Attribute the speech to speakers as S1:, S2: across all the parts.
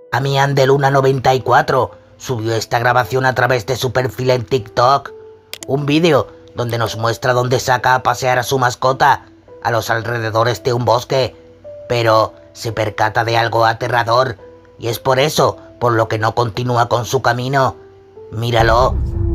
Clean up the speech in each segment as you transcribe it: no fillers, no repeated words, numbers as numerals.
S1: Amiandeluna94 subió esta grabación a través de su perfil en TikTok. Un vídeo donde nos muestra dónde saca a pasear a su mascota a los alrededores de un bosque, pero se percata de algo aterrador y es por eso por lo que no continúa con su camino. Míralo.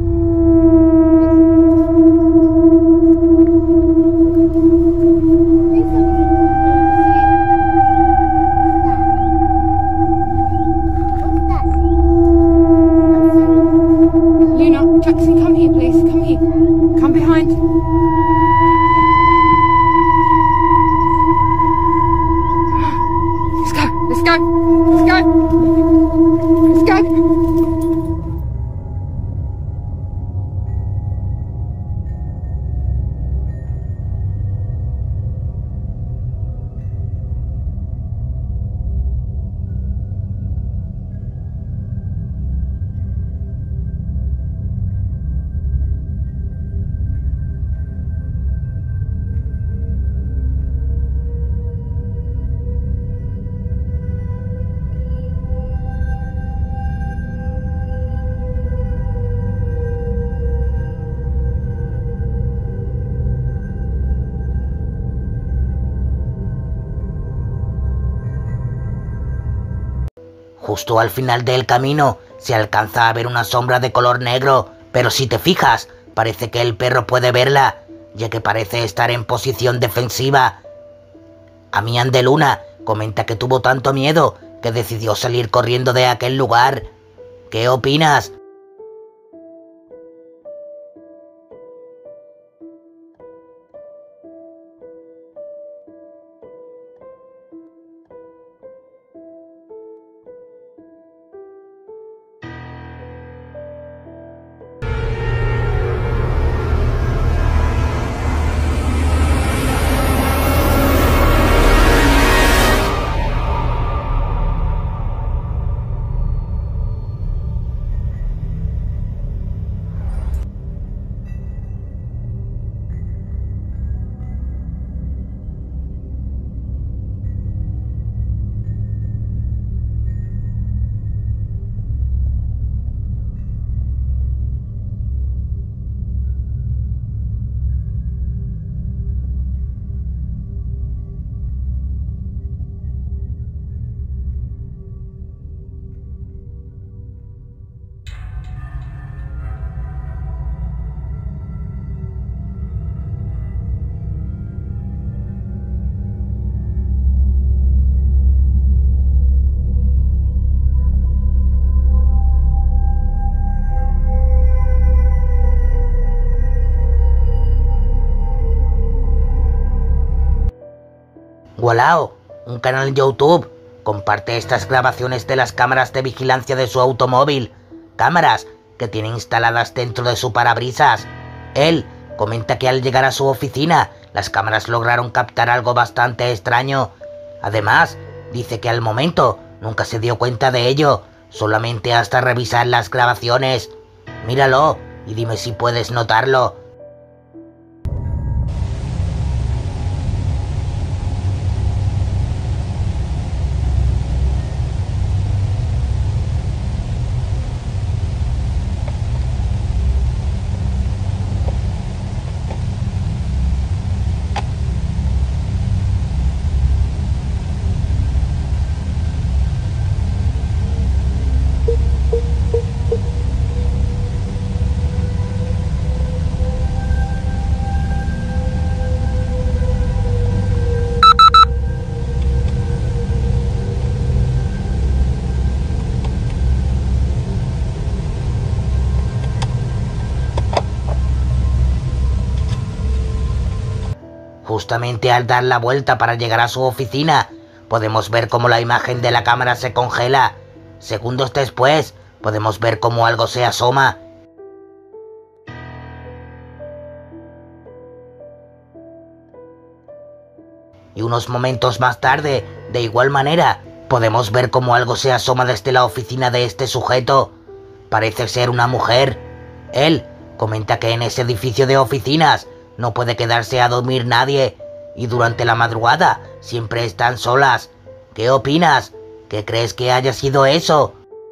S2: Jackson, come here, please. Come here. Come behind. Let's go. Let's go. Let's go. Let's go.
S1: Justo al final del camino se alcanza a ver una sombra de color negro, pero si te fijas, parece que el perro puede verla, ya que parece estar en posición defensiva. Amiandeluna comenta que tuvo tanto miedo que decidió salir corriendo de aquel lugar. ¿Qué opinas? Walao, un canal en YouTube, comparte estas grabaciones de las cámaras de vigilancia de su automóvil, cámaras que tiene instaladas dentro de su parabrisas. Él comenta que al llegar a su oficina, las cámaras lograron captar algo bastante extraño. Además, dice que al momento nunca se dio cuenta de ello, solamente hasta revisar las grabaciones. Míralo y dime si puedes notarlo. Justamente al dar la vuelta para llegar a su oficina, podemos ver cómo la imagen de la cámara se congela. Segundos después, podemos ver cómo algo se asoma. Y unos momentos más tarde, de igual manera, podemos ver cómo algo se asoma desde la oficina de este sujeto. Parece ser una mujer. Él comenta que en ese edificio de oficinas no puede quedarse a dormir nadie y durante la madrugada siempre están solas. ¿Qué opinas? ¿Qué crees que haya sido eso?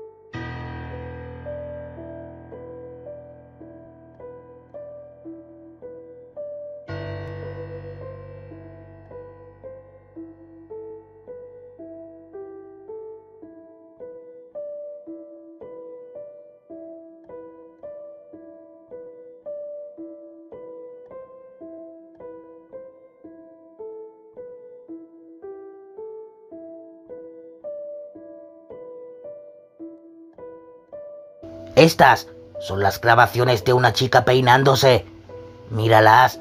S1: Estas son las grabaciones de una chica peinándose. Míralas.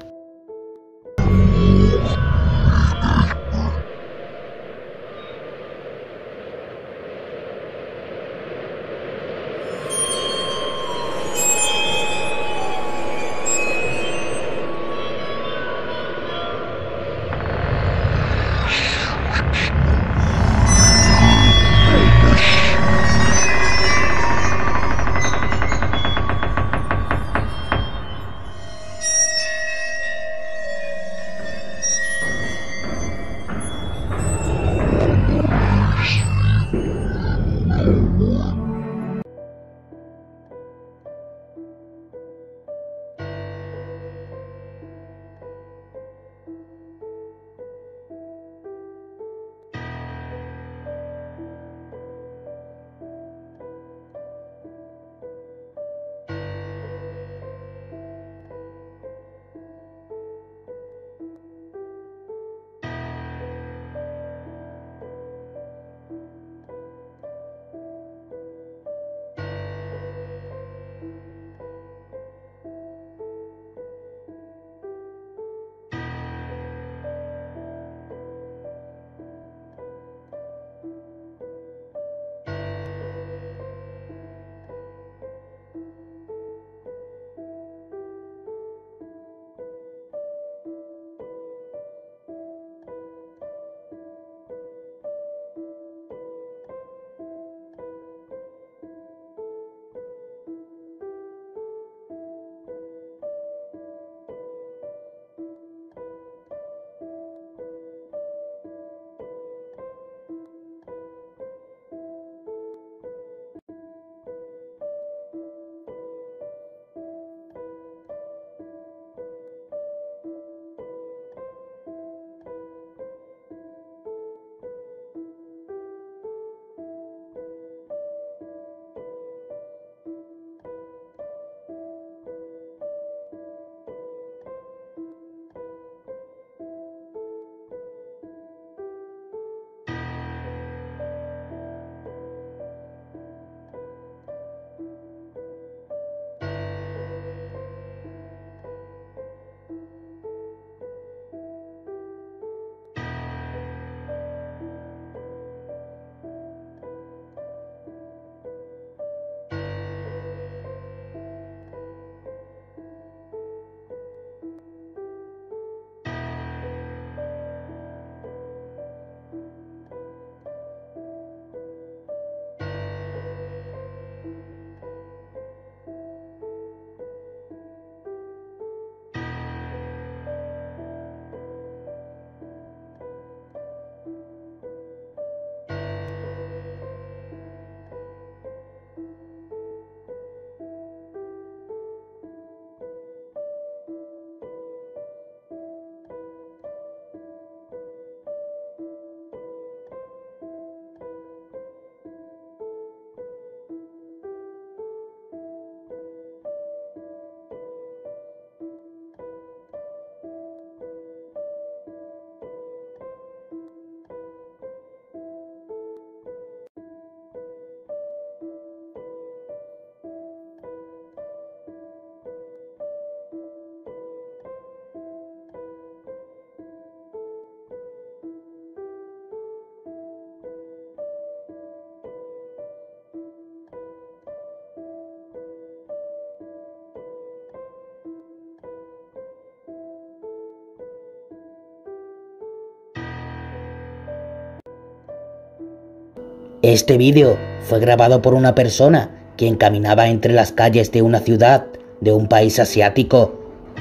S1: Este vídeo fue grabado por una persona quien caminaba entre las calles de una ciudad de un país asiático.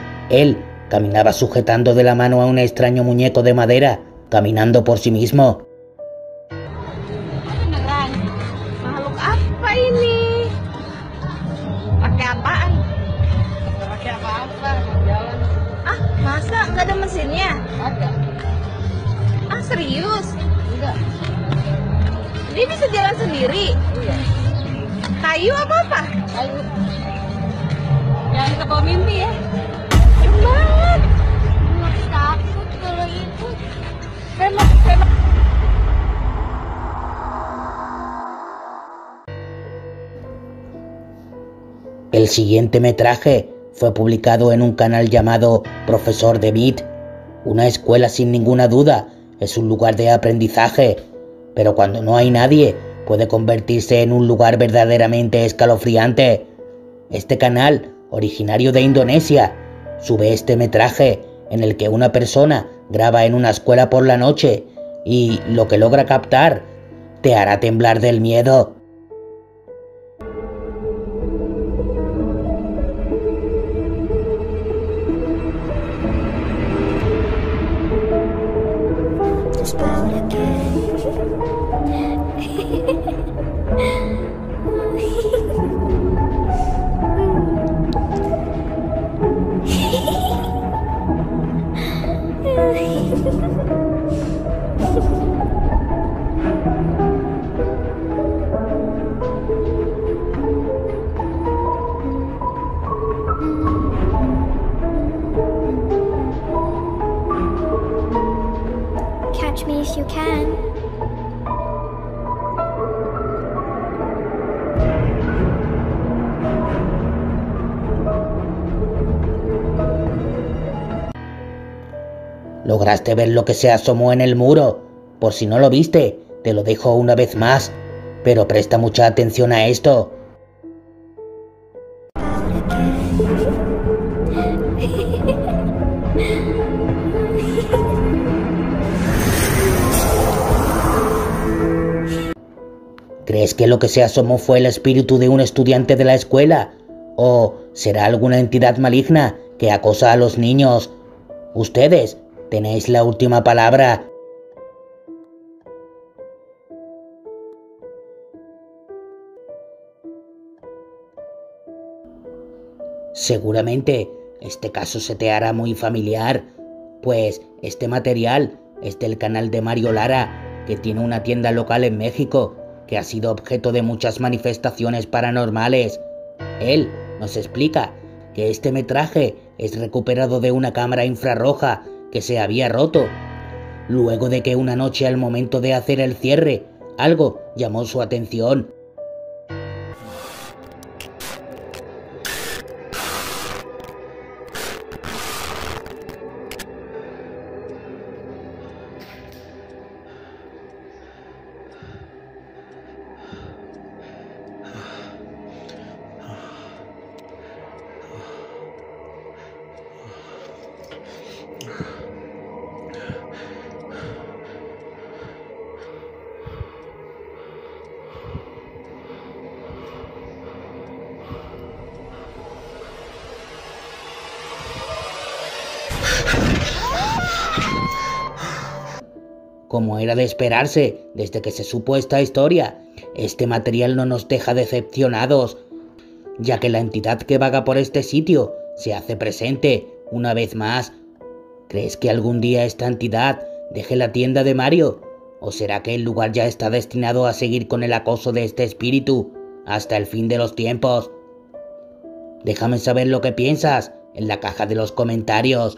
S1: Él caminaba sujetando de la mano a un extraño muñeco de madera, caminando por sí mismo.
S3: Dia bisa jalan sendiri.
S2: Iya.
S3: Kayu apa?
S2: Ayo. Jangan kebawa mimpi ya.
S3: Serem banget.
S4: Aku takut kalau itu.
S2: Memang.
S1: El siguiente metraje fue publicado en un canal llamado Profesor David. Una escuela sin ninguna duda es un lugar de aprendizaje, pero cuando no hay nadie puede convertirse en un lugar verdaderamente escalofriante. Este canal, originario de Indonesia, sube este metraje en el que una persona graba en una escuela por la noche y lo que logra captar te hará temblar del miedo.
S4: Catch me if you can.
S1: ¿Lograste ver lo que se asomó en el muro? Por si no lo viste, te lo dejo una vez más, pero presta mucha atención a esto. ¿Crees que lo que se asomó fue el espíritu de un estudiante de la escuela? ¿O será alguna entidad maligna que acosa a los niños? Ustedes tenéis la última palabra. Seguramente este caso se te hará muy familiar, pues este material es del canal de Mario Lara, que tiene una tienda local en México, que ha sido objeto de muchas manifestaciones paranormales. Él nos explica que este metraje es recuperado de una cámara infrarroja que se había roto, luego de que una noche al momento de hacer el cierre, algo llamó su atención. Como era de esperarse desde que se supo esta historia, este material no nos deja decepcionados, ya que la entidad que vaga por este sitio se hace presente una vez más. ¿Crees que algún día esta entidad deje la tienda de Mario? ¿O será que el lugar ya está destinado a seguir con el acoso de este espíritu hasta el fin de los tiempos? Déjame saber lo que piensas en la caja de los comentarios.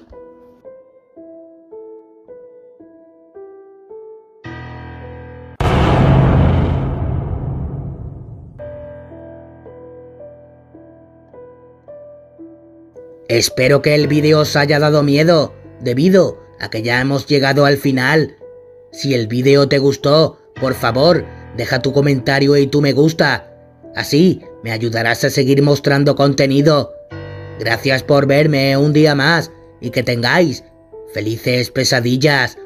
S1: Espero que el vídeo os haya dado miedo, debido a que ya hemos llegado al final. Si el vídeo te gustó, por favor, deja tu comentario y tu me gusta. Así me ayudarás a seguir mostrando contenido. Gracias por verme un día más y que tengáis felices pesadillas.